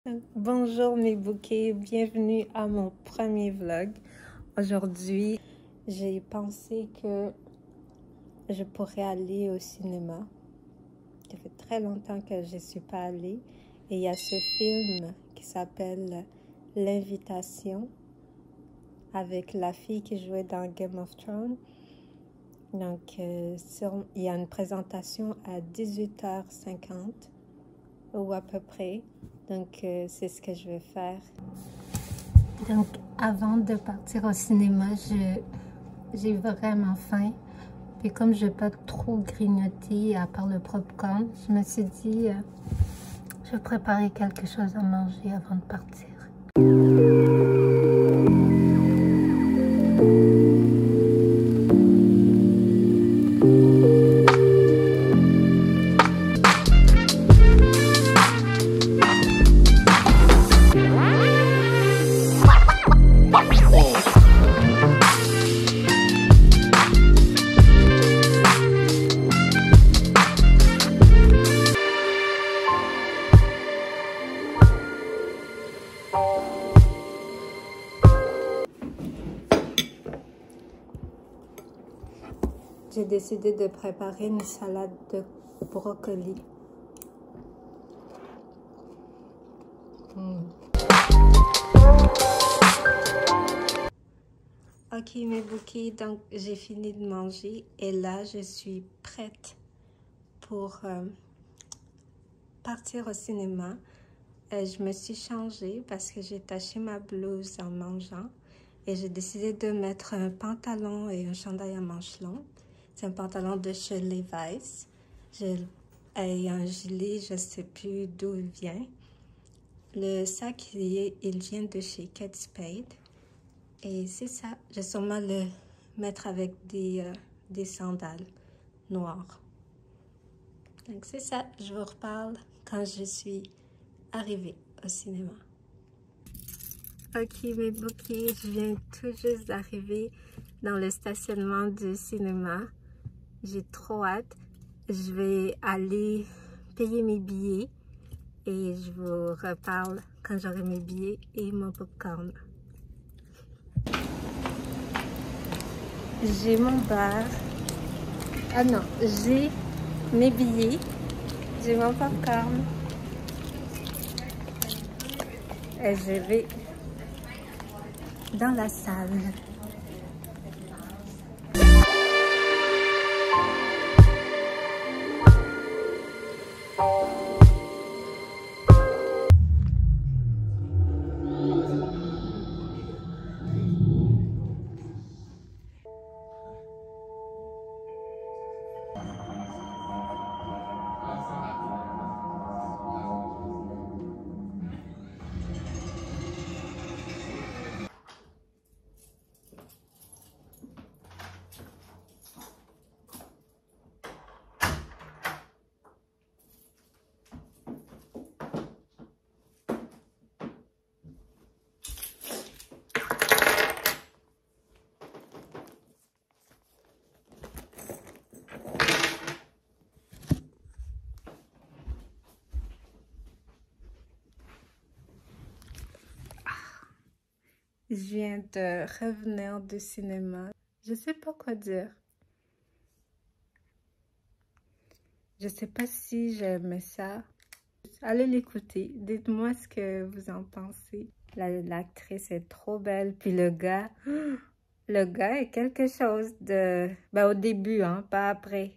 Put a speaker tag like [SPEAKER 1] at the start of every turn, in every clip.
[SPEAKER 1] Bonjour mes bouquets, bienvenue à mon premier vlog. Aujourd'hui, j'ai pensé que je pourrais aller au cinéma. Ça fait très longtemps que je ne suis pas allée. Et il y a ce film qui s'appelle L'Invitation avec la fille qui jouait dans Game of Thrones. Donc, il y a une présentation à 18h50 ou à peu près. Donc, c'est ce que je vais faire. Donc, avant de partir au cinéma, j'ai vraiment faim. Puis comme je n'ai pas trop grignoté à part le popcorn, je me suis dit, je vais préparer quelque chose à manger avant de partir. J'ai décidé de préparer une salade de brocoli. Ok mes bouquets, donc j'ai fini de manger et là je suis prête pour partir au cinéma. Je me suis changée parce que j'ai taché ma blouse en mangeant et j'ai décidé de mettre un pantalon et un chandail à manches longues. C'est un pantalon de chez Levi's et un gilet, je ne sais plus d'où il vient. Le sac, il vient de chez Kate Spade. Et c'est ça, je vais sûrement le mettre avec des sandales noires. Donc c'est ça, je vous reparle quand je suis arrivée au cinéma. Ok mes bouquets, je viens tout juste d'arriver dans le stationnement du cinéma. J'ai trop hâte. Je vais aller payer mes billets et je vous reparle quand j'aurai mes billets et mon popcorn. J'ai mon bar. Ah non, j'ai mes billets. J'ai mon popcorn. Et je vais dans la salle. Je viens de revenir du cinéma. Je sais pas quoi dire. Je sais pas si j'aimais ça. Allez l'écouter. Dites-moi ce que vous en pensez. L'actrice est trop belle. Puis le gars est quelque chose de... Ben, au début, hein, pas après.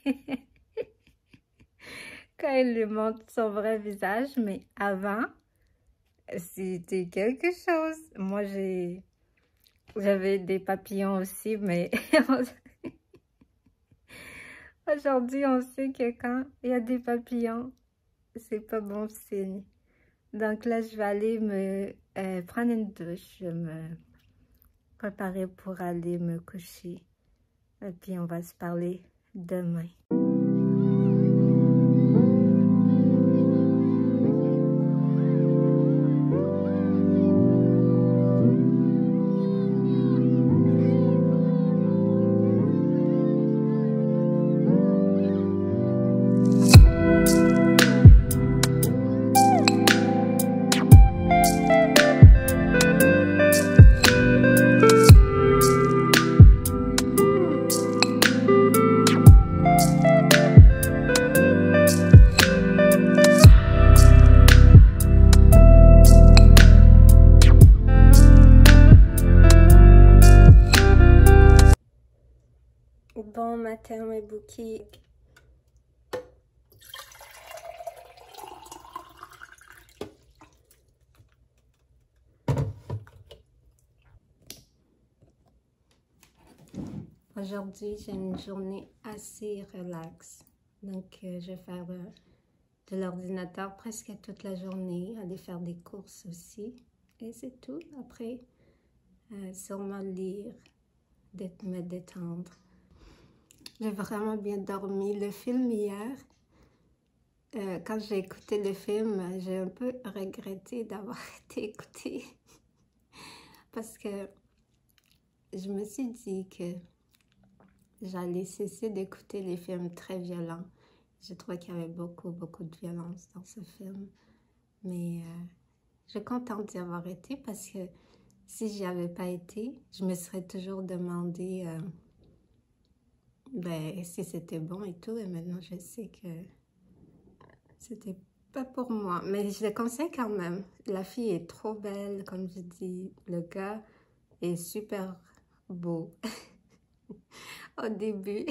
[SPEAKER 1] Quand il lui montre son vrai visage, mais avant... C'était quelque chose. Moi, j'avais des papillons aussi, mais aujourd'hui, on sait que quand il y a des papillons, c'est pas bon signe. Donc là, je vais aller me prendre une douche, je vais me préparer pour aller me coucher. Et puis, on va se parler demain. matin, mes bouquets. Aujourd'hui, j'ai une journée assez relaxe. Donc, je vais faire de l'ordinateur presque toute la journée, aller faire des courses aussi. Et c'est tout. Après, sûrement lire, me détendre. J'ai vraiment bien dormi. Le film hier, quand j'ai écouté le film, j'ai un peu regretté d'avoir été écouté. Parce que je me suis dit que j'allais cesser d'écouter les films très violents. Je trouvais qu'il y avait beaucoup de violence dans ce film. Mais je suis contente d'y avoir été parce que si j'y avais pas été, je me serais toujours demandé si c'était bon et tout. Et maintenant, je sais que c'était pas pour moi. Mais je le conseille quand même. La fille est trop belle, comme je dis. Le gars est super beau au début.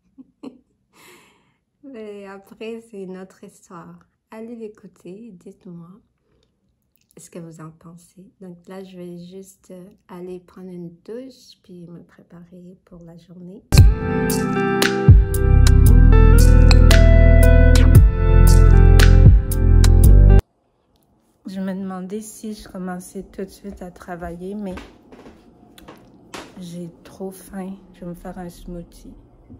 [SPEAKER 1] Mais après, c'est une autre histoire. Allez l'écouter et dites-moi ce que vous en pensez. Donc là, je vais juste aller prendre une douche puis me préparer pour la journée. Je me demandais si je commençais tout de suite à travailler, mais j'ai trop faim. Je vais me faire un smoothie.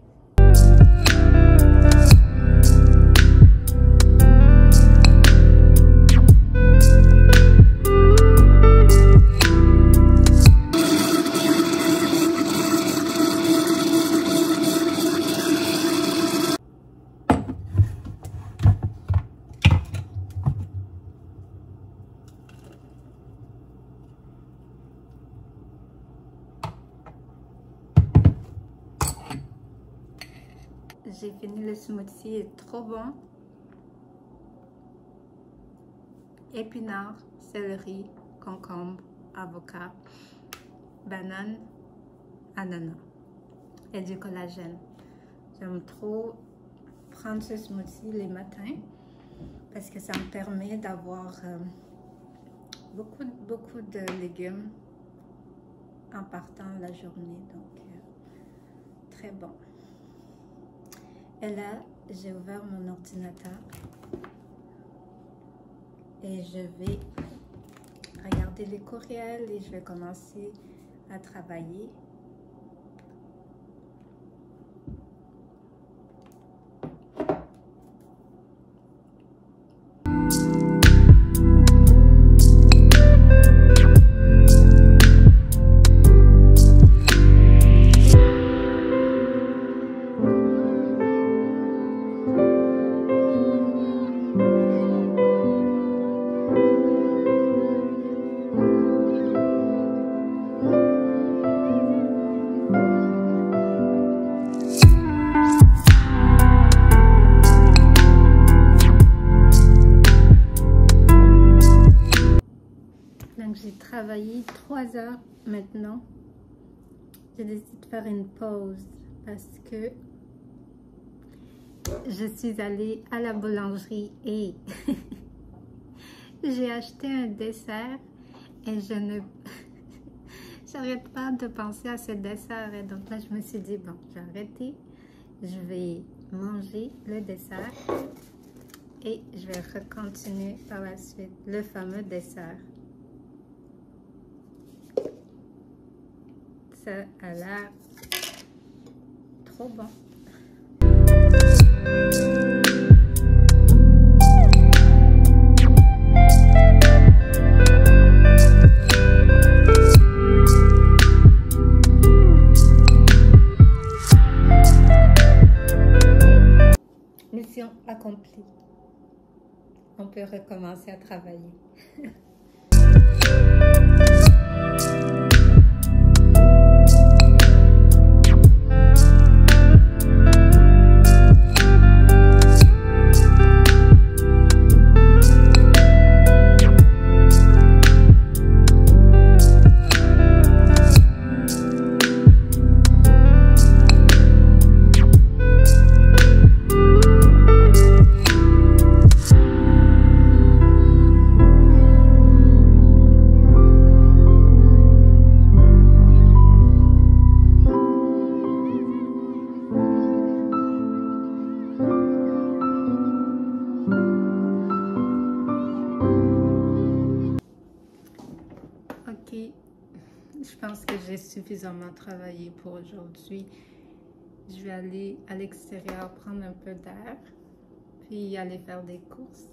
[SPEAKER 1] J'ai fini le smoothie, il est trop bon. Épinards, céleri, concombre, avocat, banane, ananas et du collagène. J'aime trop prendre ce smoothie les matins parce que ça me permet d'avoir beaucoup de légumes en partant la journée. Donc, très bon. Et là, j'ai ouvert mon ordinateur et je vais regarder les courriels et je vais commencer à travailler. J'ai travaillé 3 heures maintenant. J'ai décidé de faire une pause parce que je suis allée à la boulangerie et j'ai acheté un dessert et je ne j'arrête pas de penser à ce dessert. Et donc là, je me suis dit, bon, j'ai arrêté. Je vais manger le dessert et je vais recontinuer par la suite le fameux dessert. Ça a l'air trop bon. Mission accomplie. On peut recommencer à travailler. Je pense que j'ai suffisamment travaillé pour aujourd'hui. Je vais aller à l'extérieur prendre un peu d'air, puis aller faire des courses.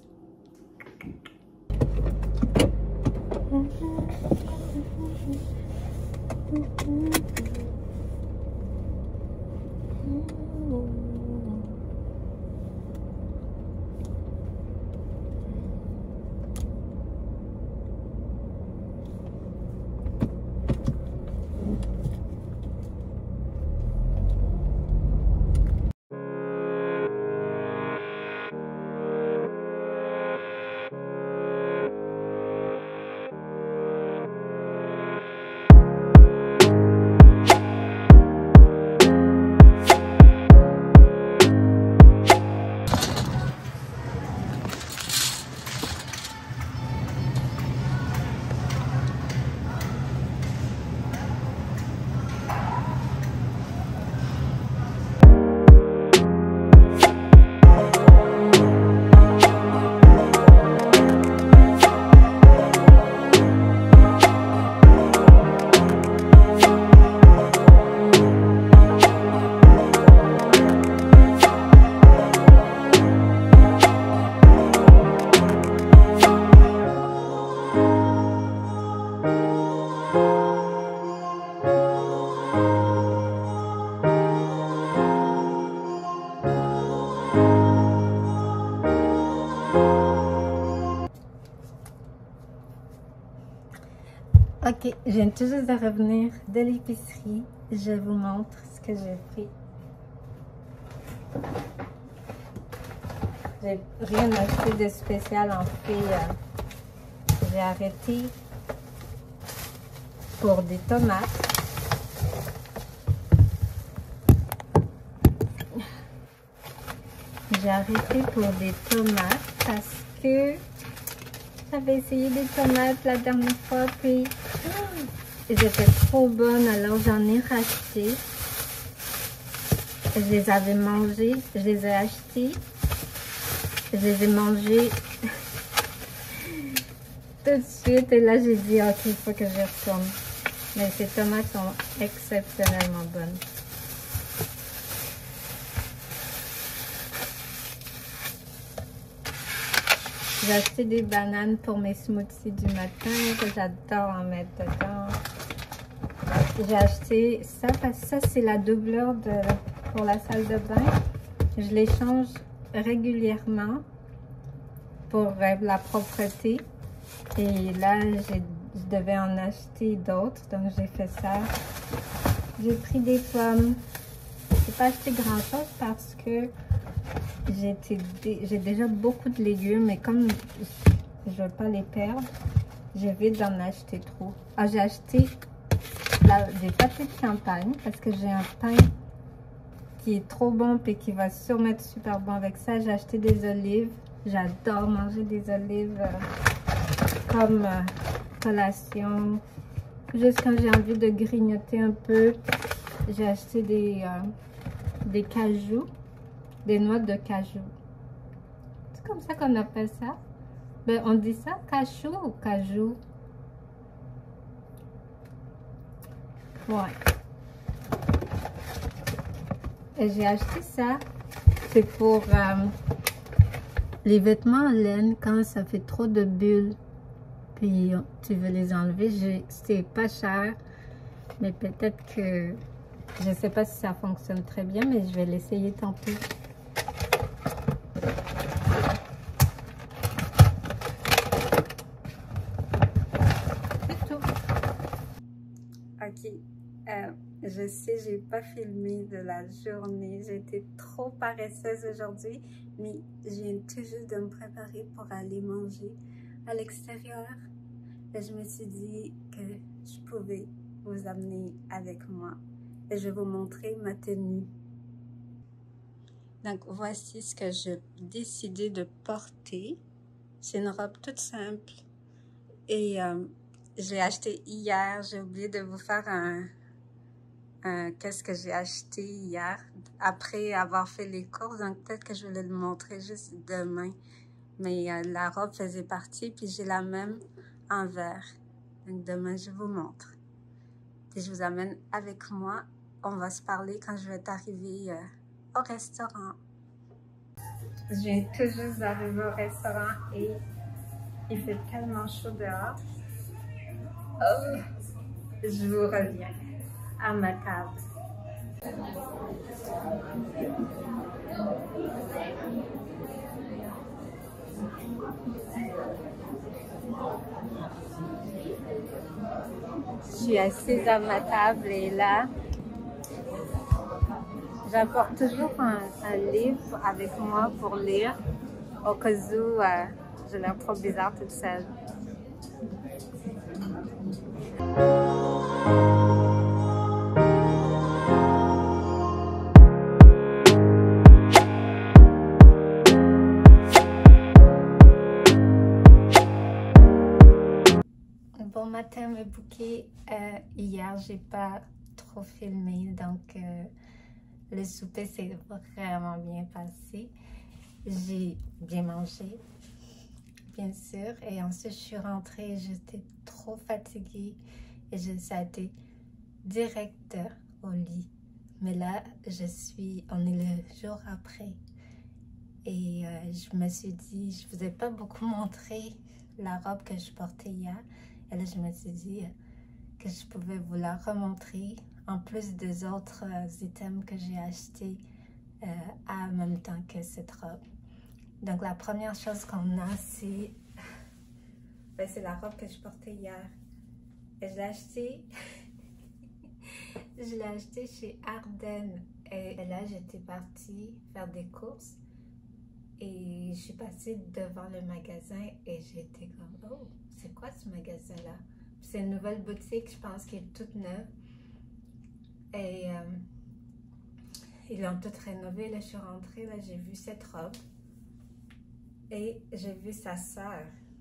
[SPEAKER 1] Ok, je viens tout juste de revenir de l'épicerie. Je vous montre ce que j'ai pris. J'ai rien acheté de spécial en fait. J'ai arrêté pour des tomates. J'ai arrêté pour des tomates parce que j'avais essayé des tomates la dernière fois, puis elles étaient trop bonnes, alors j'en ai racheté. Je les avais mangées, je les ai achetées, je les ai mangées tout de suite, et là j'ai dit ok, il faut que je retourne. Mais ces tomates sont exceptionnellement bonnes. J'ai acheté des bananes pour mes smoothies du matin, que j'adore en mettre dedans. J'ai acheté ça parce que ça c'est la doublure pour la salle de bain. Je les change régulièrement pour la propreté. Et là, je devais en acheter d'autres, donc j'ai fait ça. J'ai pris des pommes. J'ai pas acheté grand chose parce que j'ai déjà beaucoup de légumes, et comme je veux pas les perdre, j'évite d'en acheter trop. Ah, j'ai acheté des pâtés de champagne parce que j'ai un pain qui est trop bon et qui va sûrement être super bon avec ça. J'ai acheté des olives. J'adore manger des olives comme collation. Juste quand j'ai envie de grignoter un peu, j'ai acheté des cajous, des noix de cajou. C'est comme ça qu'on appelle ça. Ben, on dit ça cachou ou cajou? Ouais. Et j'ai acheté ça. C'est pour les vêtements en laine quand ça fait trop de bulles. Puis tu veux les enlever. C'est pas cher. Mais peut-être que... Je sais pas si ça fonctionne très bien, mais je vais l'essayer tantôt. C'est tout. Ok. Je sais, j'ai pas filmé de la journée. J'ai été trop paresseuse aujourd'hui, mais je viens tout juste de me préparer pour aller manger à l'extérieur. Et je me suis dit que je pouvais vous amener avec moi. Et je vais vous montrer ma tenue. Donc, voici ce que j'ai décidé de porter. C'est une robe toute simple. Et je l'ai acheté hier. J'ai oublié de vous faire qu'est-ce que j'ai acheté hier après avoir fait les courses. Donc, peut-être que je vais le montrer juste demain. Mais la robe faisait partie, puis j'ai la même en vert. Donc, demain, je vous montre. et je vous amène avec moi. On va se parler quand je vais arriver au restaurant. Je viens tout juste d'arriver au restaurant et il fait tellement chaud dehors. Oh, je vous reviens à ma table. Je suis assise à ma table et là, j'apporte toujours un livre avec moi pour lire au cas où j'ai l'air trop bizarre toute seule. Bon matin mes bouquets. Hier j'ai pas trop filmé donc le souper s'est vraiment bien passé. J'ai bien mangé, bien sûr, et ensuite je suis rentrée, j'étais trop fatiguée et ça a été direct au lit. Mais là on est le jour après et je me suis dit, je vous ai pas beaucoup montré la robe que je portais hier. Et là, je me suis dit que je pouvais vous la remontrer, en plus des autres items que j'ai achetés en même temps que cette robe. Donc, la première chose qu'on a, c'est la robe que je portais hier. Et je l'ai achetée, je l'ai achetée chez Ardennes. Et là, j'étais partie faire des courses. Et je suis passée devant le magasin et j'étais comme, oh, c'est quoi ce magasin-là? C'est une nouvelle boutique, je pense, qui est toute neuve. Et ils l'ont toute rénovée. Là, je suis rentrée, là, j'ai vu cette robe. Et j'ai vu sa sœur,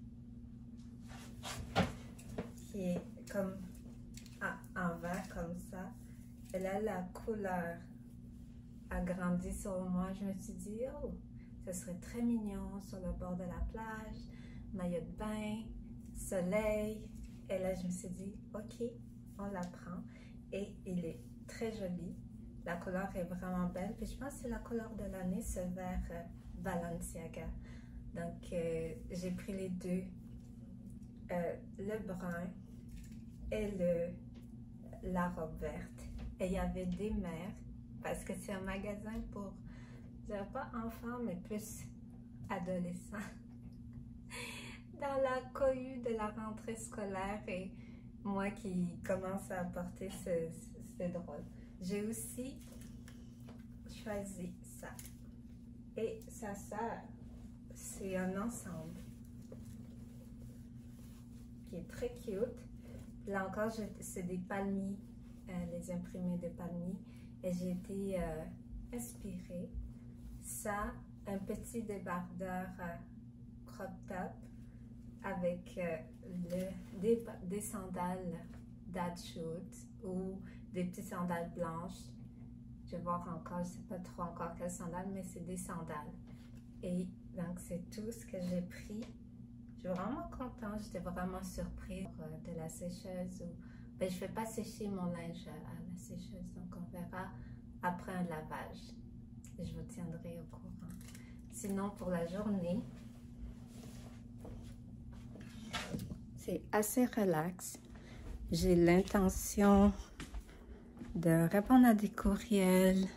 [SPEAKER 1] qui est comme en vert, comme ça. Et là, la couleur a grandi sur moi. Je me suis dit, oh, ce serait très mignon sur le bord de la plage, maillot de bain, soleil. Et là, je me suis dit, ok, on la prend. Et il est très joli. La couleur est vraiment belle. Puis je pense que c'est la couleur de l'année, ce vert Balenciaga. Donc, j'ai pris les deux, le brun et la robe verte. Et il y avait des mères, parce que c'est un magasin pour, je dirais pas enfants, mais plus adolescents. Dans la cohue de la rentrée scolaire et moi qui commence à porter c'est drôle. J'ai aussi choisi ça. Et sa sœur, c'est un ensemble qui est très cute. Là encore, c'est des palmiers, les imprimés de palmiers. Et j'ai été inspirée. Ça, un petit débardeur crop top avec des sandales dad shoot ou des petites sandales blanches. Je vais voir encore, je ne sais pas trop encore quelles sandales, mais c'est des sandales. Et donc, c'est tout ce que j'ai pris. Je suis vraiment contente, j'étais vraiment surprise de la sécheuse. Ben, je ne fais pas sécher mon linge à la sécheuse, donc on verra après un lavage. Je vous tiendrai au courant. Sinon, pour la journée, c'est assez relax. J'ai l'intention de répondre à des courriels,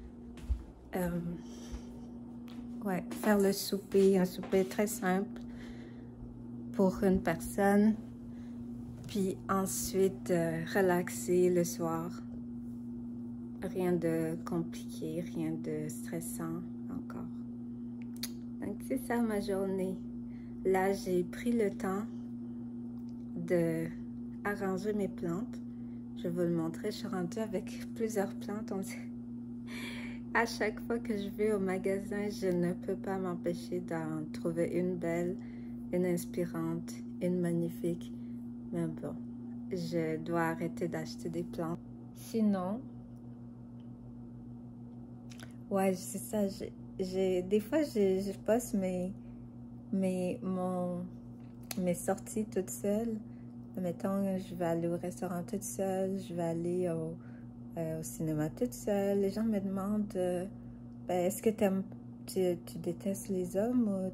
[SPEAKER 1] faire le souper, un souper très simple pour une personne, puis ensuite relaxer le soir. Rien de compliqué, rien de stressant encore. Donc c'est ça ma journée. Là, j'ai pris le temps de arranger mes plantes. Je vais vous le montrer. Je suis rendue avec plusieurs plantes. À chaque fois que je vais au magasin, je ne peux pas m'empêcher d'en trouver une belle, une inspirante, une magnifique. Mais bon, je dois arrêter d'acheter des plantes. Sinon, ouais, c'est ça. Des fois, je poste mes sorties toutes seules. Mettons, je vais aller au restaurant toute seule, je vais aller au cinéma toute seule. Les gens me demandent, ben, est-ce que tu détestes les hommes ou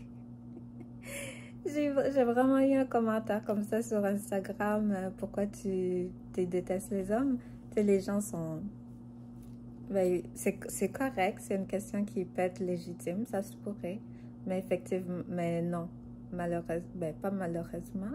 [SPEAKER 1] j'ai vraiment eu un commentaire comme ça sur Instagram, pourquoi tu détestes les hommes? Tu sais, les gens sont... Ben, c'est correct, c'est une question qui peut être légitime, ça se pourrait. Mais effectivement, mais non, malheureusement, ben, pas malheureusement.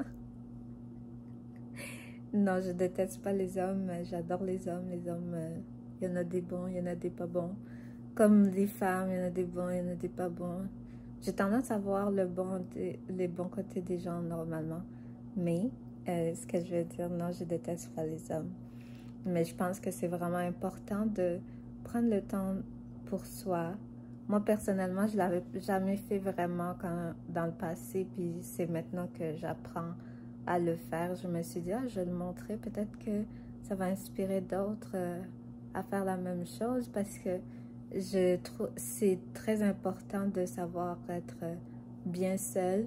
[SPEAKER 1] Non, je déteste pas les hommes, j'adore les hommes. Les hommes, il y en a des bons, il y en a des pas bons. Comme les femmes, il y en a des bons, il y en a des pas bons. J'ai tendance à voir les bons côtés des gens normalement. Mais, ce que je veux dire, non, je déteste pas les hommes. Mais je pense que c'est vraiment important de prendre le temps pour soi. Moi, personnellement, je l'avais jamais fait vraiment dans le passé, puis c'est maintenant que j'apprends à le faire. Je me suis dit, ah, je vais le montrer, peut-être que ça va inspirer d'autres à faire la même chose, parce que je trouve c'est très important de savoir être bien seul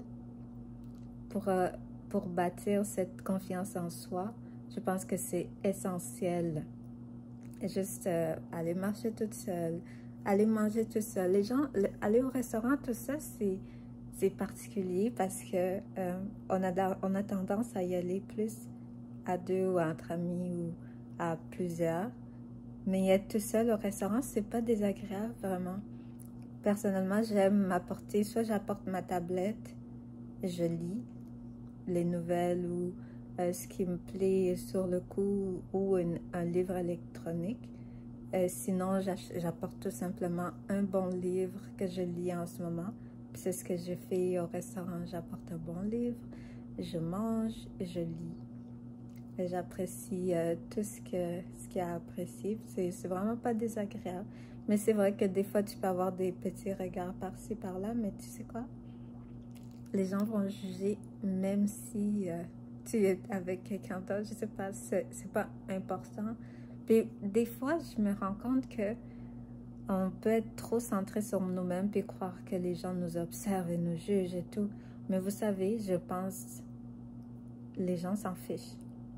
[SPEAKER 1] pour bâtir cette confiance en soi. Je pense que c'est essentiel. Juste aller marcher toute seule, aller manger toute seule. Les gens, aller au restaurant, tout ça, c'est particulier parce que on a tendance à y aller plus à deux ou entre amis ou à plusieurs. Mais être tout seul au restaurant, c'est pas désagréable vraiment. Personnellement, j'aime m'apporter, soit j'apporte ma tablette, je lis les nouvelles ou ce qui me plaît sur le coup ou un livre électronique. Sinon, j'apporte tout simplement un bon livre que je lis en ce moment. C'est ce que je fais au restaurant. J'apporte un bon livre, je mange, je lis. J'apprécie tout ce qu'il y a à apprécier. C'est vraiment pas désagréable. Mais c'est vrai que des fois, tu peux avoir des petits regards par-ci, par-là. Mais tu sais quoi? Les gens vont juger même si tu es avec quelqu'un d'autre. Je sais pas, c'est pas important. Puis des fois, je me rends compte que on peut être trop centré sur nous-mêmes puis croire que les gens nous observent et nous jugent et tout. Mais vous savez, je pense les gens s'en fichent.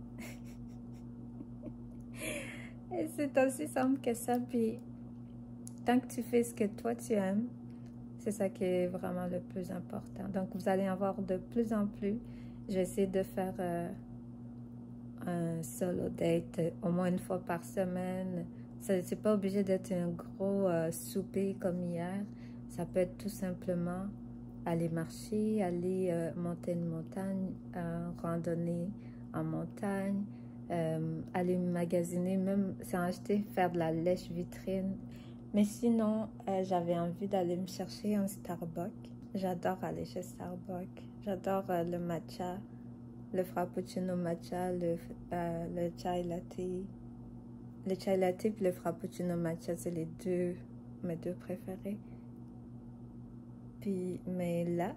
[SPEAKER 1] Et c'est aussi simple que ça. Puis tant que tu fais ce que toi tu aimes, c'est ça qui est vraiment le plus important. Donc, vous allez en voir de plus en plus. Je vais essayer de faire un solo date au moins une fois par semaine. C'est pas obligé d'être un gros souper comme hier. Ça peut être tout simplement aller marcher, aller monter une montagne, randonner en montagne, aller magasiner, même sans acheter, faire de la lèche vitrine. Mais sinon, j'avais envie d'aller me chercher un Starbucks. J'adore aller chez Starbucks. J'adore le matcha, le frappuccino matcha, le chai latte. Le chai latte et le frappuccino matcha, c'est mes deux préférés. Puis, mais là,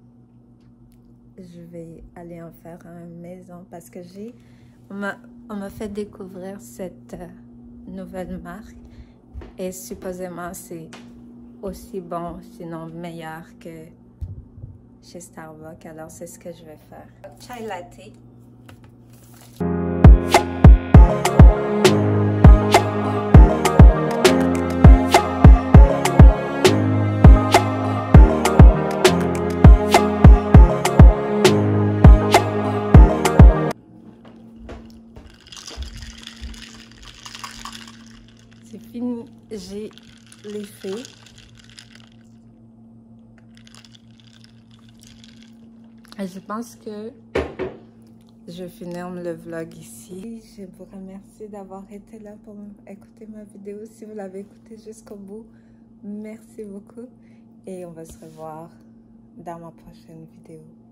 [SPEAKER 1] je vais aller en faire à la maison parce que on m'a fait découvrir cette nouvelle marque. Et supposément, c'est aussi bon, sinon meilleur que chez Starbucks. Alors, c'est ce que je vais faire. Chai latte. C'est fini, j'ai les faits. Et je pense que je vais finir le vlog ici. Je vous remercie d'avoir été là pour écouter ma vidéo. Si vous l'avez écoutée jusqu'au bout, merci beaucoup. Et on va se revoir dans ma prochaine vidéo.